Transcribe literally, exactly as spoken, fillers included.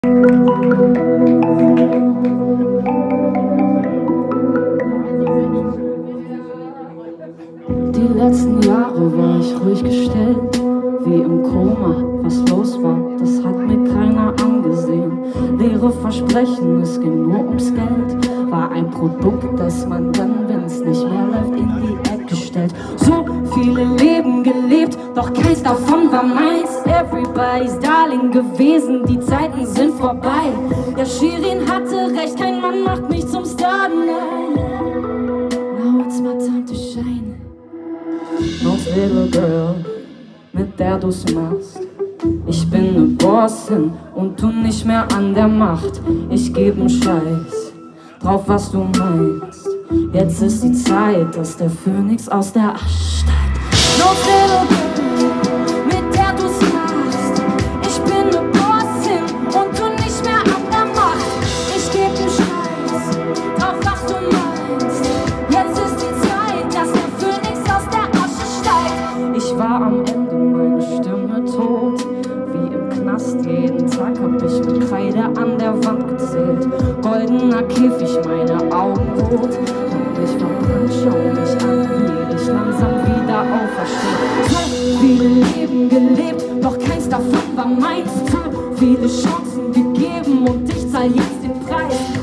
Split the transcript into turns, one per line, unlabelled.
Die letzten Jahre war ich ruhig gestellt, wie im Koma. Was los war, das hat mir keiner angesehen. Leere Versprechen, es ging nur ums Geld. War ein Produkt, das man dann, wenn's nicht mehr läuft, in die Ecke stellt. So viele Leben gelebt, doch keins davon war meins. Everybody's darling gewesen, die Zeiten sind vorbei. Ja, Shirin hatte recht, kein Mann macht mich zum Star, nein. Now it's my time to shine. Noch little girl, mit der du's machst. Ich bin ne Bossin und du nicht mehr an der Macht. Ich geb nen Scheiß drauf, was du meinst. Jetzt ist die Zeit, dass der Phönix aus der Asche steigt. No little girl, mit der du's machst. Ich bin ne Bossin und du nicht mehr an der Macht. Ich geb nen Scheiß drauf, was du meinst. Jetzt ist die Zeit, dass der Phönix aus der Asche steigt. Ich war am Ende, meine Stimme tot. Wie im Knast, jeden Tag hab ich mit Kreide an der Wand gezählt. Goldener Käfig, meine Augen rot. Und ich verbrannt, schau mich an, wie ich langsam wieder auferstehe. So viele Leben gelebt, doch keins davon war meins. So viele Chancen gegeben und ich zahl jetzt den Preis.